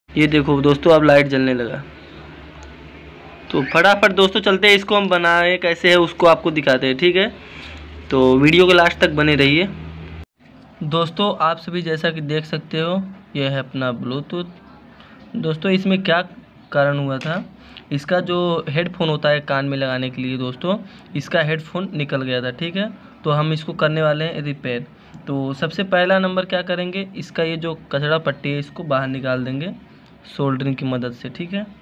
ये देखो दोस्तों अब लाइट जलने लगा। तो फटाफट दोस्तों चलते हैं, इसको हम बनाए कैसे है उसको आपको दिखाते हैं, ठीक है। तो वीडियो के लास्ट तक बने रहिए। दोस्तों आप सभी जैसा कि देख सकते हो यह है अपना ब्लूटूथ। दोस्तों इसमें क्या कारण हुआ था, इसका जो हेडफोन होता है कान में लगाने के लिए दोस्तों, इसका हेडफोन निकल गया था, ठीक है। तो हम इसको करने वाले हैं रिपेयर। तो सबसे पहला नंबर क्या करेंगे, इसका ये जो कचड़ा पट्टी है इसको बाहर निकाल देंगे सोल्डरिंग की मदद से, ठीक है।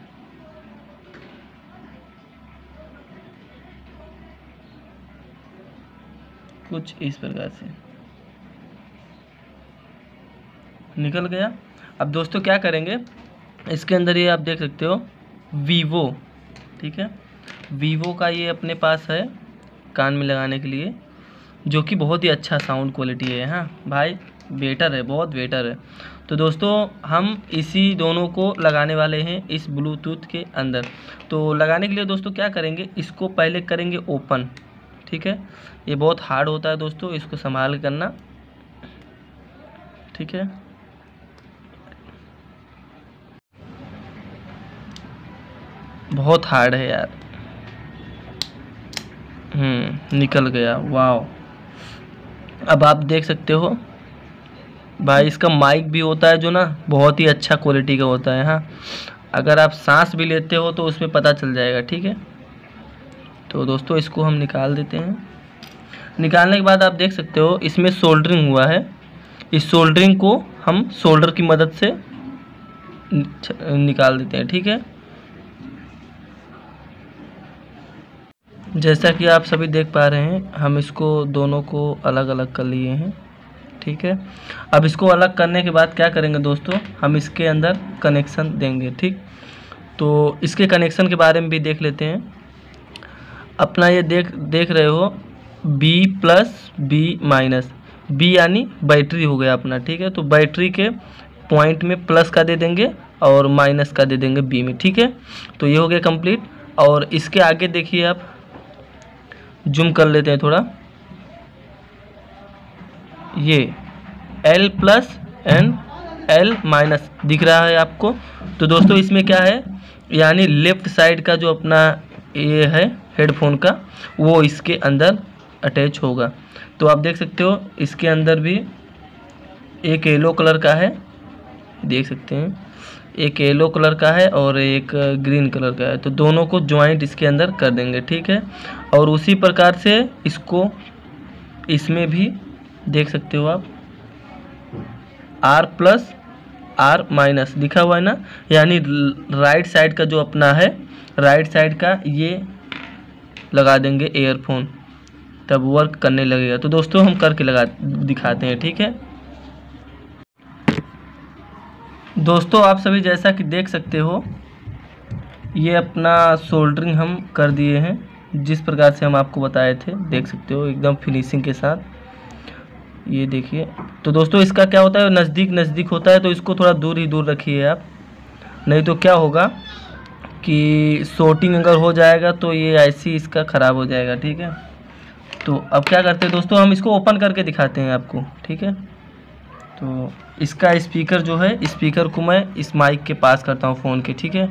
कुछ इस प्रकार से निकल गया। अब दोस्तों क्या करेंगे, इसके अंदर ये आप देख सकते हो वीवो, ठीक है। वीवो का ये अपने पास है कान में लगाने के लिए, जो कि बहुत ही अच्छा साउंड क्वालिटी है। हाँ भाई बेटर है, बहुत बेटर है। तो दोस्तों हम इसी दोनों को लगाने वाले हैं इस ब्लूटूथ के अंदर। तो लगाने के लिए दोस्तों क्या करेंगे, इसको पहले करेंगे ओपन, ठीक है। ये बहुत हार्ड होता है दोस्तों, इसको संभाल करना, ठीक है। बहुत हार्ड है यार। निकल गया, वाह। अब आप देख सकते हो भाई इसका माइक भी होता है जो ना बहुत ही अच्छा क्वालिटी का होता है। हाँ अगर आप सांस भी लेते हो तो उसमें पता चल जाएगा, ठीक है। तो दोस्तों इसको हम निकाल देते हैं। निकालने के बाद आप देख सकते हो इसमें सोल्डरिंग हुआ है। इस सोल्डरिंग को हम सोल्डर की मदद से निकाल देते हैं, ठीक है। जैसा कि आप सभी देख पा रहे हैं हम इसको दोनों को अलग अलग कर लिए हैं, ठीक है। अब इसको अलग करने के बाद क्या करेंगे दोस्तों, हम इसके अंदर कनेक्शन देंगे, ठीक। तो इसके कनेक्शन के बारे में भी देख लेते हैं। अपना ये देख रहे हो B+B-, B यानी बैटरी हो गया अपना, ठीक है। तो बैटरी के पॉइंट में प्लस का दे देंगे और माइनस का दे देंगे B में, ठीक है। तो ये हो गया कंप्लीट। और इसके आगे देखिए आप, जूम कर लेते हैं थोड़ा, ये L+ एंड L- दिख रहा है आपको। तो दोस्तों इसमें क्या है, यानी लेफ्ट साइड का जो अपना ये है हेडफोन का, वो इसके अंदर अटैच होगा। तो आप देख सकते हो इसके अंदर भी एक येलो कलर का है, देख सकते हैं एक येलो कलर का है और एक ग्रीन कलर का है। तो दोनों को ज्वाइंट इसके अंदर कर देंगे, ठीक है। और उसी प्रकार से इसको इसमें भी देख सकते हो आप R+R- लिखा हुआ है ना, यानी राइट साइड का जो अपना है, राइट साइड का ये लगा देंगे ईयरफोन, तब वर्क करने लगेगा। तो दोस्तों हम करके दिखाते हैं, ठीक है। दोस्तों आप सभी जैसा कि देख सकते हो ये अपना सोल्डरिंग हम कर दिए हैं, जिस प्रकार से हम आपको बताए थे, देख सकते हो एकदम फिनिशिंग के साथ, ये देखिए। तो दोस्तों इसका क्या होता है, नज़दीक होता है, तो इसको थोड़ा दूर ही दूर रखिए आप, नहीं तो क्या होगा कि शॉर्टिंग अगर हो जाएगा तो ये ऐसी इसका ख़राब हो जाएगा, ठीक है। तो अब क्या करते हैं दोस्तों, हम इसको ओपन करके दिखाते हैं आपको, ठीक है। तो इसका स्पीकर जो है, स्पीकर को मैं इस माइक के पास करता हूँ फ़ोन के, ठीक है।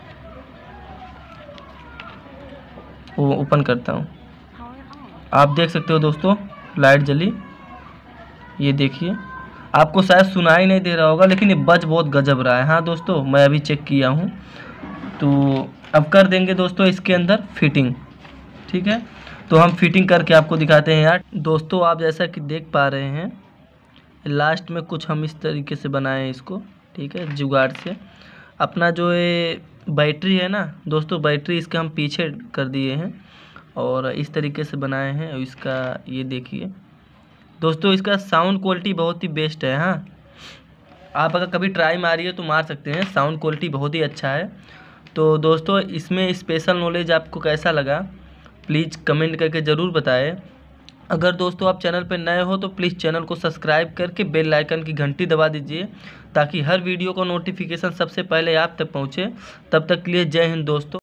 वो ओपन करता हूँ, आप देख सकते हो दोस्तों लाइट जली, ये देखिए। आपको शायद सुनाई नहीं दे रहा होगा लेकिन ये बज बहुत गजब रहा है। हाँ दोस्तों मैं अभी चेक किया हूँ। तो अब कर देंगे दोस्तों इसके अंदर फिटिंग, ठीक है। तो हम फिटिंग करके आपको दिखाते हैं यार। दोस्तों आप जैसा कि देख पा रहे हैं लास्ट में कुछ हम इस तरीके से बनाए हैं इसको, ठीक है, जुगाड़ से। अपना जो ये बैटरी है ना दोस्तों, बैटरी इसका हम पीछे कर दिए हैं और इस तरीके से बनाए हैं। और इसका ये देखिए दोस्तों, इसका साउंड क्वालिटी बहुत ही बेस्ट है। हाँ आप अगर कभी ट्राई मारिए तो मार सकते हैं, साउंड क्वालिटी बहुत ही अच्छा है। तो दोस्तों इसमें स्पेशल नॉलेज आपको कैसा लगा प्लीज़ कमेंट करके ज़रूर बताएं। अगर दोस्तों आप चैनल पर नए हो तो प्लीज़ चैनल को सब्सक्राइब करके बेल आइकन की घंटी दबा दीजिए, ताकि हर वीडियो का नोटिफिकेशन सबसे पहले आप तक पहुँचे। तब तक के लिए जय हिंद दोस्तों।